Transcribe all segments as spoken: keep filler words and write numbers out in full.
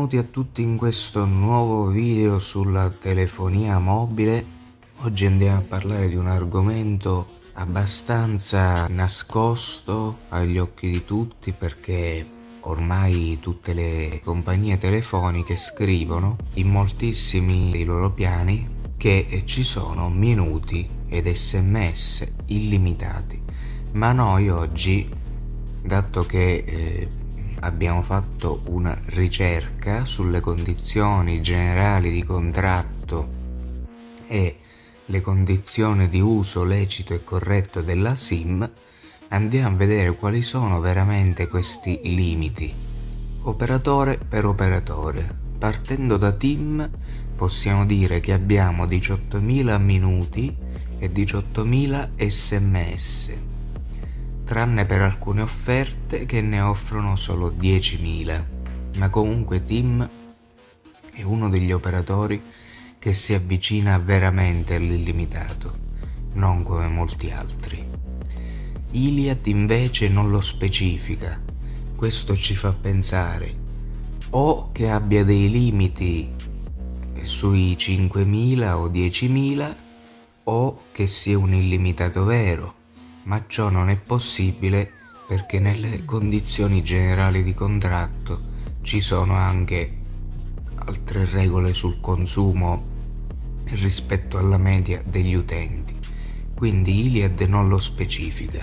benvenuti a tutti in questo nuovo video sulla telefonia mobile. Oggi andiamo a parlare di un argomento abbastanza nascosto agli occhi di tutti, perché ormai tutte le compagnie telefoniche scrivono in moltissimi dei loro piani che ci sono minuti ed sms illimitati. Ma noi oggi, dato che eh, abbiamo fatto una ricerca sulle condizioni generali di contratto e le condizioni di uso lecito e corretto della SIM, andiamo a vedere quali sono veramente questi limiti, operatore per operatore. Partendo da TIM possiamo dire che abbiamo diciottomila minuti e diciottomila sms, tranne per alcune offerte che ne offrono solo diecimila, ma comunque TIM è uno degli operatori che si avvicina veramente all'illimitato, non come molti altri. Iliad invece non lo specifica. Questo ci fa pensare o che abbia dei limiti sui cinquemila o diecimila, o che sia un illimitato vero. Ma ciò non è possibile perché nelle condizioni generali di contratto ci sono anche altre regole sul consumo rispetto alla media degli utenti, quindi Iliad non lo specifica.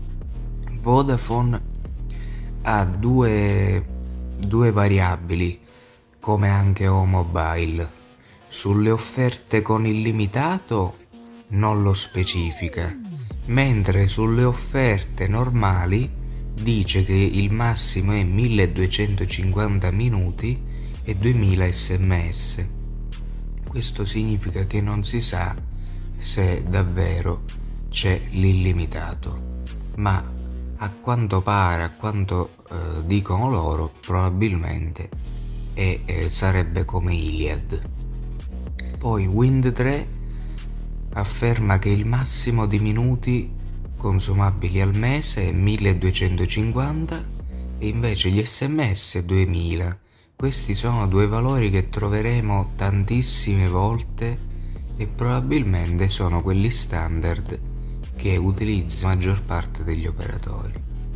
Vodafone ha due, due variabili, come anche O-Mobile. Sulle offerte con illimitato non lo specifica, mentre sulle offerte normali dice che il massimo è milleduecentocinquanta minuti e duemila sms. Questo significa che non si sa se davvero c'è l'illimitato, ma a quanto pare, a quanto eh, dicono loro, probabilmente è, eh, sarebbe come Iliad. Poi Wind tre afferma che il massimo di minuti consumabili al mese è milleduecentocinquanta e invece gli sms duemila. Questi sono due valori che troveremo tantissime volte e probabilmente sono quelli standard che utilizza la maggior parte degli operatori.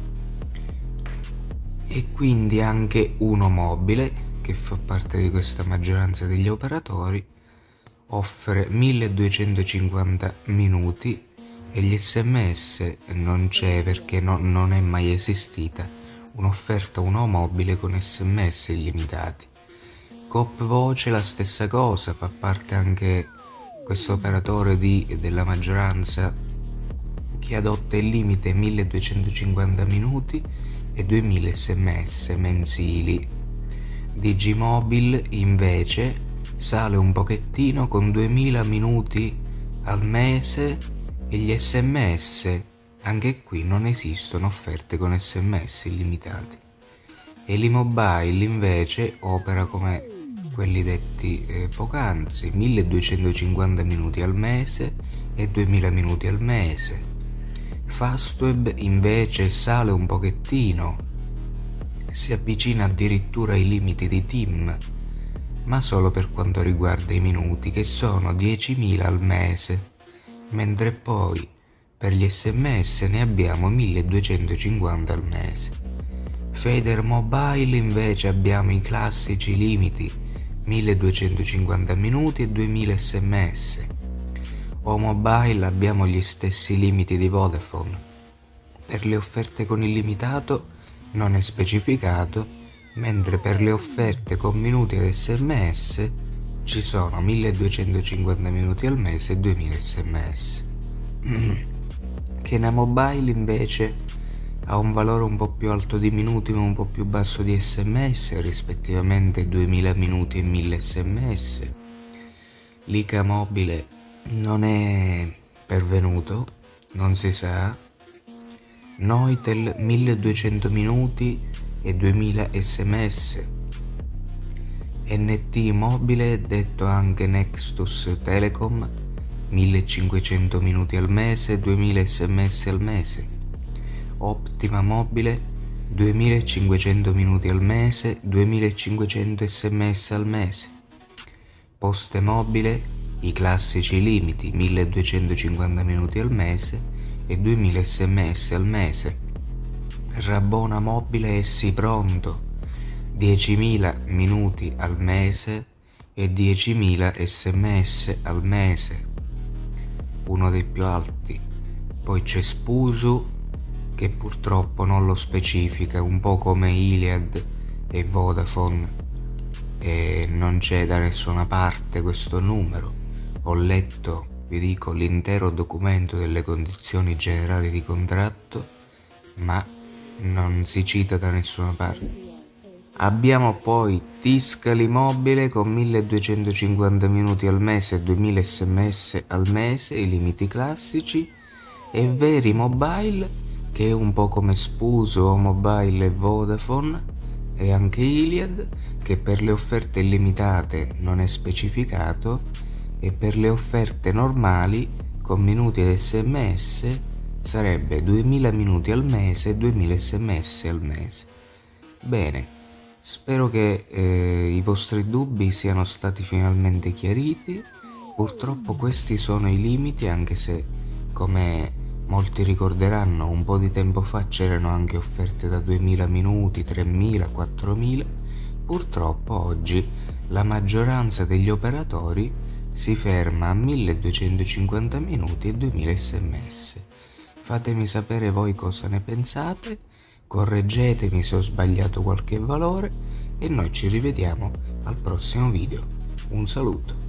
E quindi anche Uno Mobile, che fa parte di questa maggioranza degli operatori, offre milleduecentocinquanta minuti e gli sms non c'è, perché no, non è mai esistita un'offerta Uno Mobile con sms illimitati. Coop Voce la stessa cosa, fa parte anche questo operatore di, della maggioranza che adotta il limite milleduecentocinquanta minuti e duemila sms mensili. Digimobile invece sale un pochettino con duemila minuti al mese e gli sms, anche qui non esistono offerte con sms illimitati. Elimobile invece opera come quelli detti eh, poc'anzi, milleduecentocinquanta minuti al mese e duemila minuti al mese. Fastweb invece sale un pochettino, si avvicina addirittura ai limiti di TIM, ma solo per quanto riguarda i minuti, che sono diecimila al mese, mentre poi per gli sms ne abbiamo milleduecentocinquanta al mese. Fader Mobile invece abbiamo i classici limiti milleduecentocinquanta minuti e duemila sms. O Mobile abbiamo gli stessi limiti di Vodafone. Per le offerte con illimitato non è specificato, mentre per le offerte con minuti ed sms ci sono milleduecentocinquanta minuti al mese e duemila sms. Kena Mobile invece ha un valore un po' più alto di minuti ma un po' più basso di sms, rispettivamente duemila minuti e mille sms. Lica Mobile non è pervenuto, non si sa. Noitel milleduecento minuti e duemila sms. N T Mobile, detto anche Nextus Telecom, millecinquecento minuti al mese e duemila sms al mese. Optima Mobile duemilacinquecento minuti al mese, duemilacinquecento sms al mese. Poste mobile, i classici limiti, milleduecentocinquanta minuti al mese e duemila sms al mese. Rabona mobile e sì pronto, diecimila minuti al mese e diecimila sms al mese, uno dei più alti. Poi c'è Spusu, che purtroppo non lo specifica, un po' come Iliad e Vodafone, e non c'è da nessuna parte questo numero. Ho letto, vi dico, l'intero documento delle condizioni generali di contratto, ma non si cita da nessuna parte. Abbiamo poi Tiscali Mobile con milleduecentocinquanta minuti al mese e duemila sms al mese, i limiti classici, e Veri Mobile, che è un po' come Spuso, Mobile e Vodafone, e anche Iliad, che per le offerte illimitate non è specificato, e per le offerte normali con minuti ed sms sarebbe duemila minuti al mese e duemila sms al mese. Bene, spero che eh, i vostri dubbi siano stati finalmente chiariti. Purtroppo questi sono i limiti, anche se, come molti ricorderanno, un po' di tempo fa c'erano anche offerte da duemila minuti, tremila, quattromila. Purtroppo oggi la maggioranza degli operatori si ferma a milleduecentocinquanta minuti e duemila sms. Fatemi sapere voi cosa ne pensate, correggetemi se ho sbagliato qualche valore e noi ci rivediamo al prossimo video. Un saluto.